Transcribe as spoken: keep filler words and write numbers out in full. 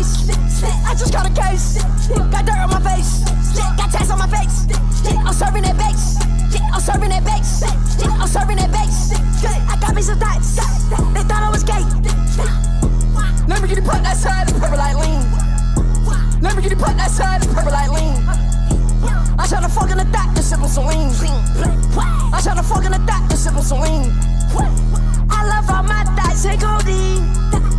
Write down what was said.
face. I just caught a case. Got dirt on my face. Got tats on my face. I'm serving that bass. I'm serving that bass. I'm serving that bass. I got me some thoughts. They thought I was gay. Lamborghini put that side, it's purple like lean. Lamborghini put that side, it's purple like lean. I tryna fuck in the doctor, sippin' some lean. I tryna fuck in the doctor, sippin' some lean. I love all my thoughts and codeine.